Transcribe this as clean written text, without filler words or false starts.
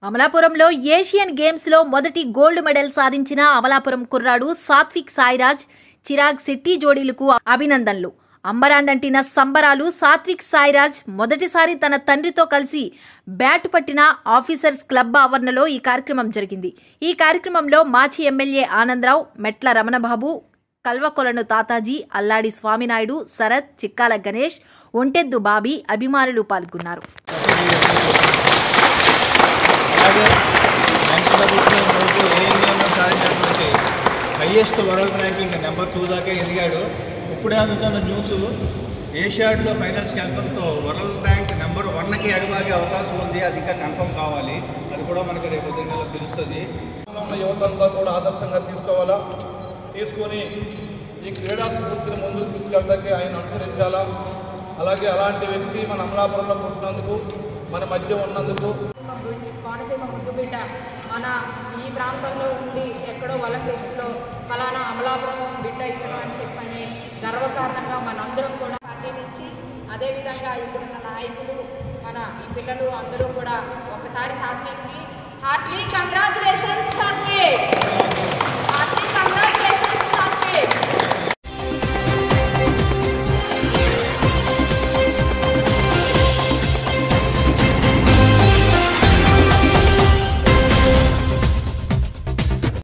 అమలాపురంలో Asian games లో మొదటి గోల్డ్ మెడల్ సాధించిన అమలాపురం కుర్రాడు సాత్విక్ సాయిరాజ్ చిరాగ్ శెట్టి జోడీలకు అభినందనలు. అంబరాన్నంటిన సంబరాలు. సాత్విక్ సాయిరాజ్ మొదటిసారి తన తండ్రితో కలిసి బ్యాట్ పట్టిన ఆఫీసర్స్ క్లబ్ ఆవరణలో ఈ కార్యక్రమం జరిగింది. ఈ కార్యక్రమంలో మాజీ ఎమ్మెల్యే ఆనందరావు, మెట్ల రమణబాబు, కల్వకొలను తాతాజీ, అల్లాడి స్వామినాయుడు, శరత్, చిక్కాల గణేష్, ఒంటెద్దు బాబీ అభిమానులు పాల్గొన్నారు. సాధించినటువంటి హైయెస్ట్ వరల్డ్ ర్యాంకింగ్ నెంబర్ 2 దాకా ఎదిగాడు. ఇప్పుడే అందుతున్న న్యూస్ ఏషియాడ్లో ఫైనల్స్కి వెళ్ళడంతో వరల్డ్ ర్యాంక్ నెంబర్ 1కి అడుగుగే అవకాశం ఉంది. అది ఇంకా కన్ఫర్మ్ కావాలి. అది కూడా మనకి రేపు ఉదయంలో తెలుస్తుంది. యువతంతా కూడా ఆదర్శంగా తీసుకోవాలా, తీసుకొని ఈ క్రీడా స్ఫూర్తిని ముందుకు తీసుకెళ్ళడానికి ఆయన అనుసరించాలా. అలాగే అలాంటి వ్యక్తి మన అమలాపురంలో పుట్టినందుకు, మన మధ్య ఉన్నందుకు, కోనసీమ ముద్దుబిడ్డ మన ఈ ప్రాంతంలో ఉండి ఎక్కడో ఒలింపిక్స్లో ఫలానా అమలాపురం బిడ్డ ఇవ్వడం అని చెప్పని గర్వకారణంగా మనందరం కూడా పార్టీ నుంచి, అదేవిధంగా ఇప్పుడున్న నాయకులు, మన ఈ పిల్లలు అందరూ కూడా ఒకసారి సాత్విక్కి హార్ట్లీ కంగ్రాచులేషన్స్ సాత్విక్.